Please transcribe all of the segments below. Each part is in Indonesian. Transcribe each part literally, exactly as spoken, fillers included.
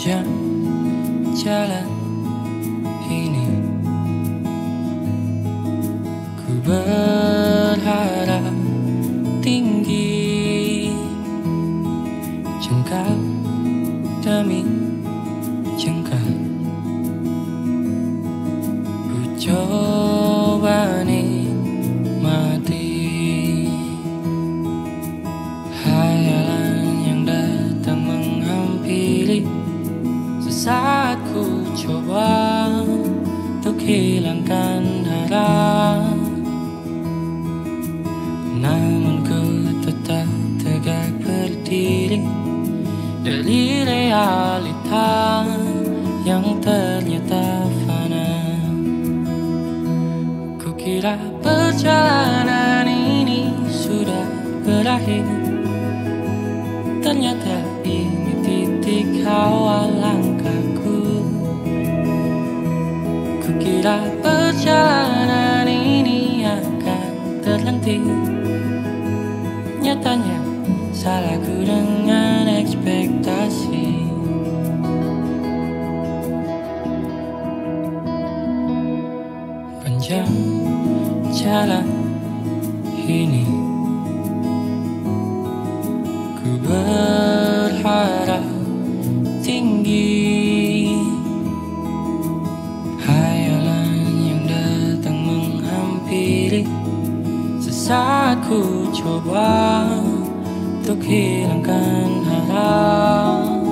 Panjang jalan ini, ku berharap tinggi, jengkal demi jengkal, ku coba nikmati hayalan yang datang menghampiri. Sesaat ku coba untuk hilangkan harap, namun ku tetap tegak berdiri dari realita yang ternyata fana. Kukira perjalanan ini sudah berakhir, ternyata ini titik awal langkahku. Kukira perjalanan ini akan terhenti, nyatanya salahku dengan ekspektasi. Panjang jalan ini, ku berharap tinggi, hayalan yang datang menghampiri. Sesaat ku coba untuk hilangkan harap,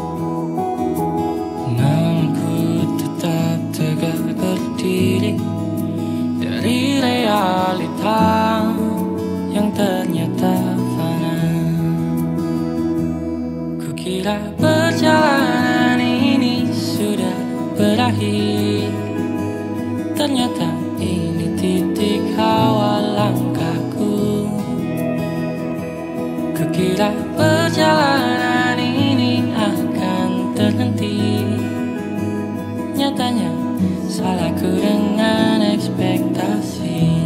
namun ku tetap tegak berdiri dari realita yang ternyata fana. Kukira perjalanan ini sudah berakhir, ternyata ini titik awal langkahku. Kukira perjalanan ini akan terhenti, nyatanya salahku dengan ekspektasi.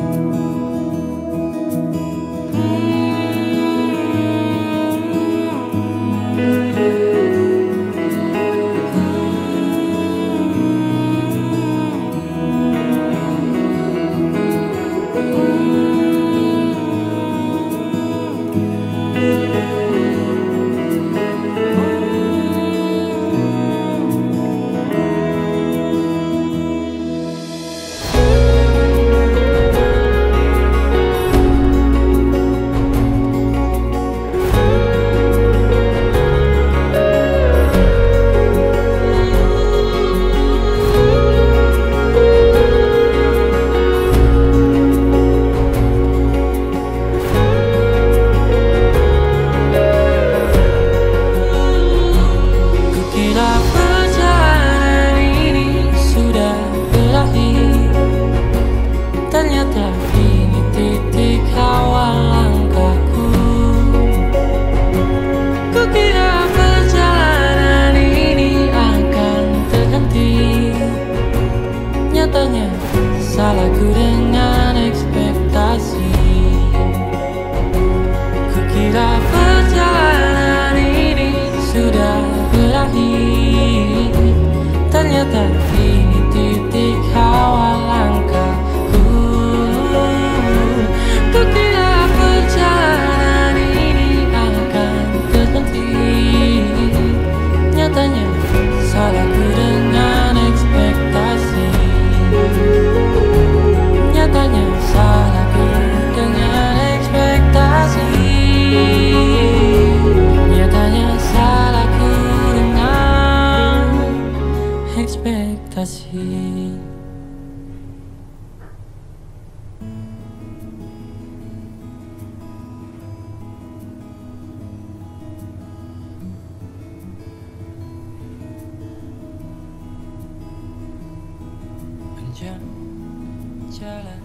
Ternyata ini titik awal langkahku. Kukira perjalanan ini akan terhenti, nyatanya salahku dengan ekspektasi. Kukira perjalanan ini sudah berakhir, ternyata ini titik awal langkah. Kukira perjalanan ini akan terhenti, nyatanya salahku dengan ekspektasi. Nyatanya salahku dengan ekspektasi. Nyatanya salahku dengan ekspektasi. Panjang jalan